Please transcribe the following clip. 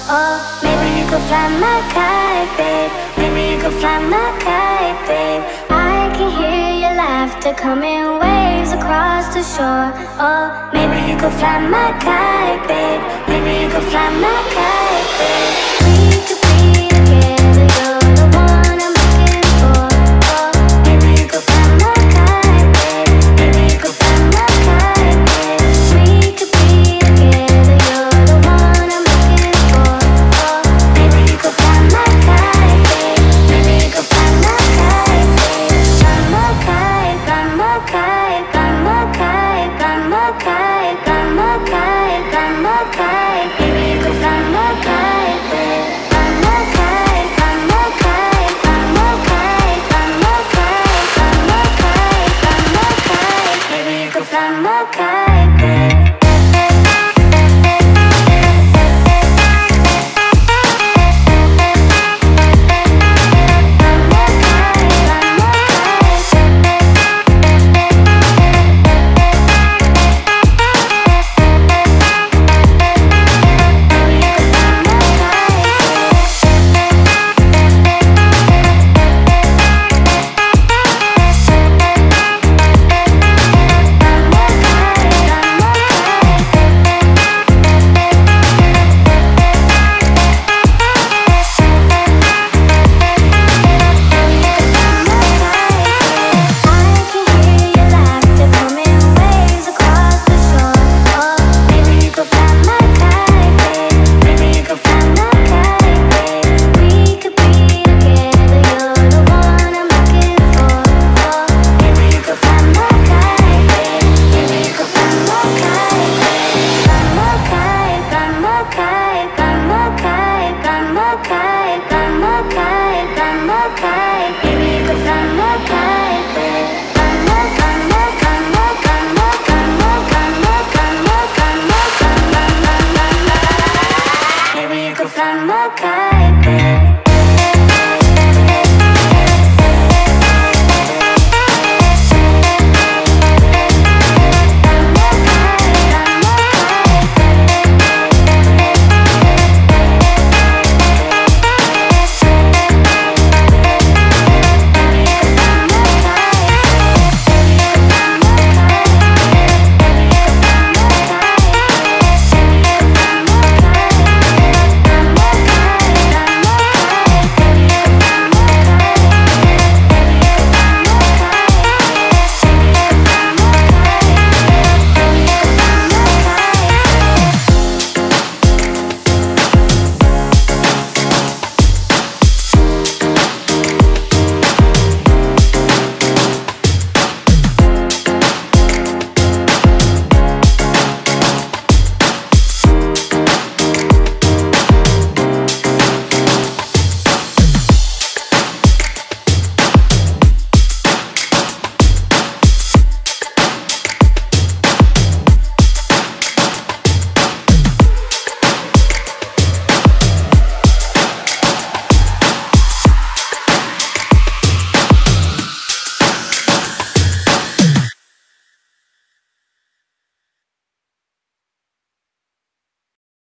Oh, maybe you could fly my kite, babe. Maybe you could fly my kite, babe. I can hear your laughter coming waves across the shore. Oh, maybe you could fly my kite, babe. Maybe you could fly my kite, babe. We could be together, you're the one I'm looking for. Oh, maybe you could fly my kite, babe. Maybe you could fly my kite, babe. We could be together, you're the one I'm looking for. Oh, maybe you could fly my kite, babe. Maybe you could fly my kite, babe. Fly my kite, fly my kite, fly my kite, fly my kite, fly my kite, fly my kite. Maybe you could fly my kite, babe. Fly my kite, fly my kite, fly my kite, fly my kite, fly my kite, fly my kite. Maybe you could fly my kite, babe. Fly my kite, babe.